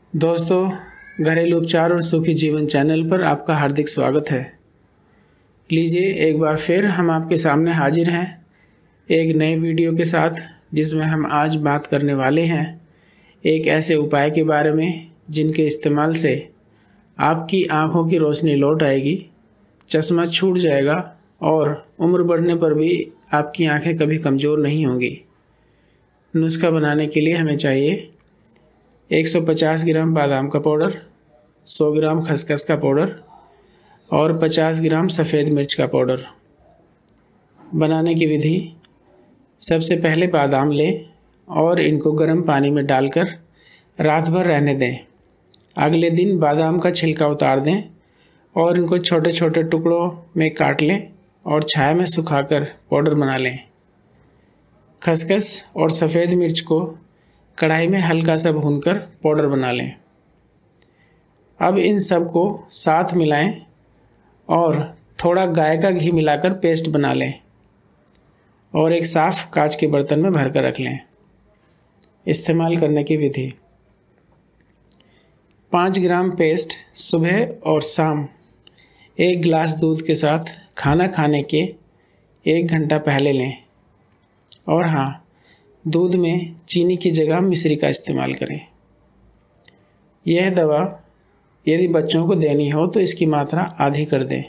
दोस्तों, घरेलू उपचार और सुखी जीवन चैनल पर आपका हार्दिक स्वागत है। लीजिए, एक बार फिर हम आपके सामने हाजिर हैं एक नए वीडियो के साथ, जिसमें हम आज बात करने वाले हैं एक ऐसे उपाय के बारे में जिनके इस्तेमाल से आपकी आँखों की रोशनी लौट आएगी, चश्मा छूट जाएगा और उम्र बढ़ने पर भी आपकी आँखें कभी कमज़ोर नहीं होंगी। नुस्खा बनाने के लिए हमें चाहिए 150 ग्राम बादाम का पाउडर, 100 ग्राम खसखस का पाउडर और 50 ग्राम सफ़ेद मिर्च का पाउडर। बनाने की विधि: सबसे पहले बादाम लें और इनको गर्म पानी में डालकर रात भर रहने दें। अगले दिन बादाम का छिलका उतार दें और इनको छोटे छोटे टुकड़ों में काट लें और छाया में सुखाकर पाउडर बना लें। खसखस और सफ़ेद मिर्च को कढ़ाई में हल्का सा भूनकर पाउडर बना लें। अब इन सब को साथ मिलाएं और थोड़ा गाय का घी मिलाकर पेस्ट बना लें और एक साफ़ कांच के बर्तन में भरकर रख लें। इस्तेमाल करने की विधि: 5 ग्राम पेस्ट सुबह और शाम 1 गिलास दूध के साथ खाना खाने के 1 घंटा पहले लें। और हाँ, दूध में चीनी की जगह मिश्री का इस्तेमाल करें। यह दवा यदि बच्चों को देनी हो तो इसकी मात्रा आधी कर दें।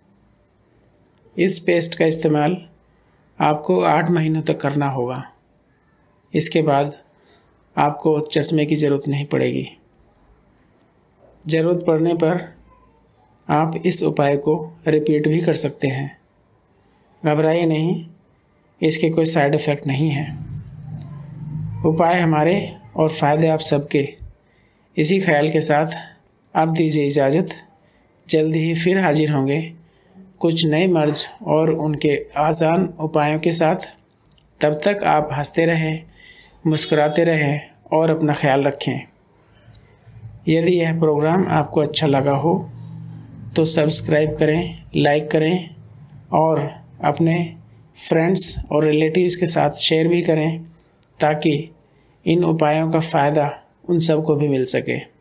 इस पेस्ट का इस्तेमाल आपको 8 महीनों तक करना होगा। इसके बाद आपको चश्मे की ज़रूरत नहीं पड़ेगी। ज़रूरत पड़ने पर आप इस उपाय को रिपीट भी कर सकते हैं। घबराइए नहीं, इसके कोई साइड इफ़ेक्ट नहीं है। उपाय हमारे और फ़ायदे आप सबके, इसी ख्याल के साथ आप दीजिए इजाज़त। जल्दी ही फिर हाजिर होंगे कुछ नए मर्ज और उनके आसान उपायों के साथ। तब तक आप हंसते रहें, मुस्कुराते रहें और अपना ख्याल रखें। यदि यह प्रोग्राम आपको अच्छा लगा हो तो सब्सक्राइब करें, लाइक करें और अपने फ्रेंड्स और रिलेटिव्स के साथ शेयर भी करें, ताकि इन उपायों का फ़ायदा उन सबको भी मिल सके।